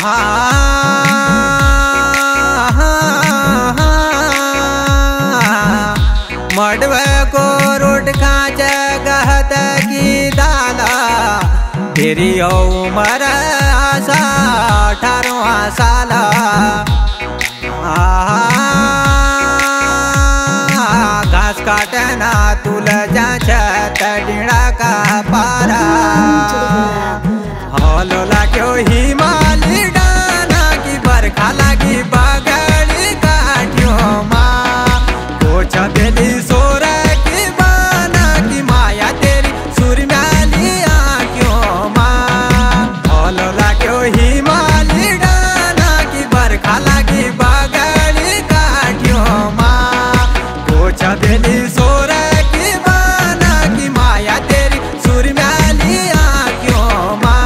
मडवे को रोट खाच गहत की दाला तेरी उमर आशा 18 साल घास काटना तुल तड़ीड़ा का पारा हलो लाग्यो हिमाली डाना की बरखा लागी बगड़ी काट्यो माँ कोच बेली सोर की बाना की माया तेरी सुरम्याली आँखों माँ हलो लाग्यो हिमाली डाना की बरखा लागी बगड़ी काट्यो माँ कोच बेली सोर की बाना की माया तेरी सुरम्याली आँखों माँ।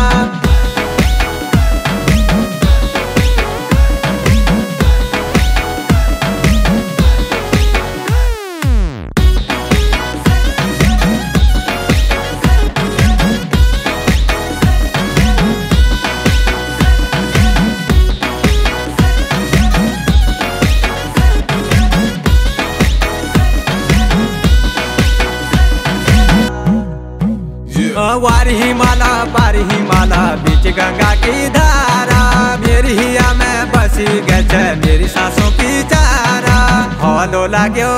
वारी हिमाला बीच गंगा की धारा मेरी हिया में बसी गए मेरी सांसों की चारा हलो लाग्यो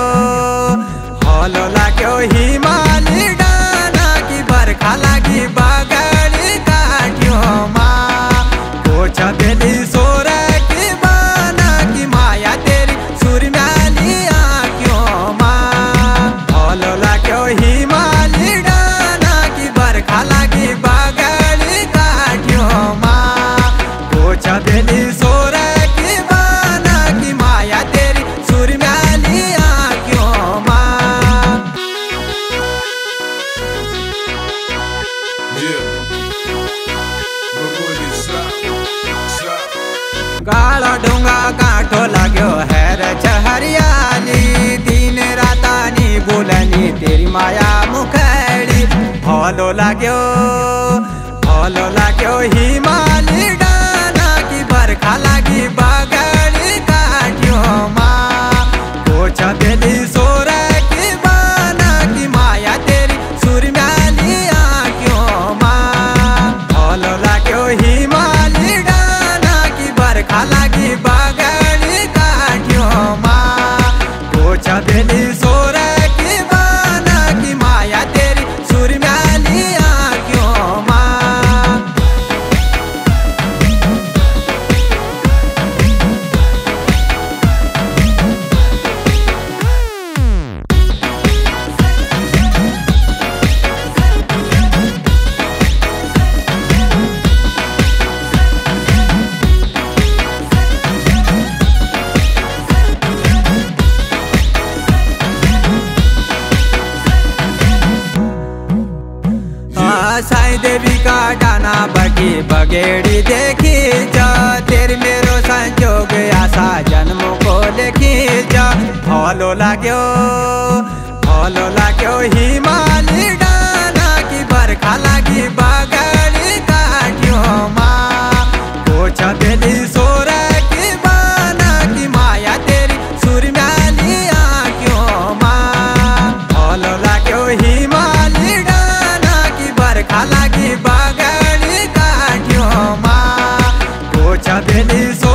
हिमाली डाना की बरखा लागी बगड़ी काट्यो माँ कोच बेली सोर की बाना की माया तेरी सुरम्याली आँखों माँ हलो लाग्यो हिमाली डाना की बरखा लागी बगड़ी काट्यो माँ कोच बेली सोर की बाना की माया तेरी सुरम्याली आँखों माँ। गाला डूंगा कांठो लाग्यो है हरियाली दिन रातानी बोलनी तेरी माया मुखड़ी हलो लाग्यो हिमाली डाना की बरखा लागी बगड़ी काट्यो माँ कोच बेली सोर की बाना की माया तेरी सुरम्याली आँखों माँ हलो लाग्यो हिमाली डाना की बरखा लागी बगड़ी काट्यो माँ कोच बेली सोर की बाना की माया तेरी सुरम्याली आँखों माँ। साई देवी का डाना बगी बगेड़ी देखी जा तेरे मेरो संजोग आशा जन्म को लेखी जा हलो लाग्यो हिमाली डाना की बरखा लागी बगड़ी काट्यो माँ कोच बेली सोर की बाना की माया तेरी सुरम्याली आँखों माँ हलो लाग्यो हिमाली डाना की बरखा लागी बगड़ी काट्यो माँ कोच बेली